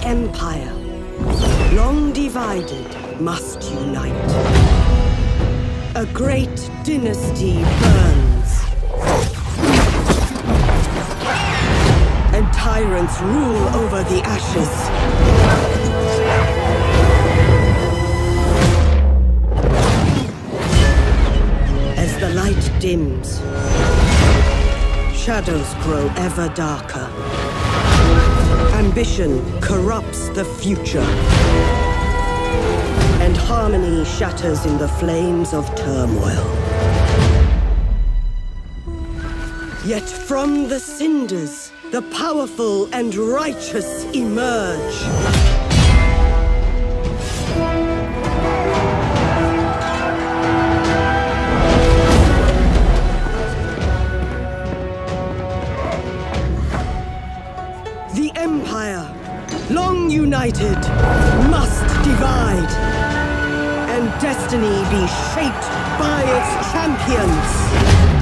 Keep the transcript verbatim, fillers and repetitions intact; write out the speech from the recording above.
empire, long divided, must unite. A great dynasty burns, and tyrants rule over the ashes. As the light dims, shadows grow ever darker. Ambition corrupts the future, and harmony shatters in the flames of turmoil. Yet from the cinders, the powerful and righteous emerge. The Empire, long united, must divide, and destiny be shaped by its champions.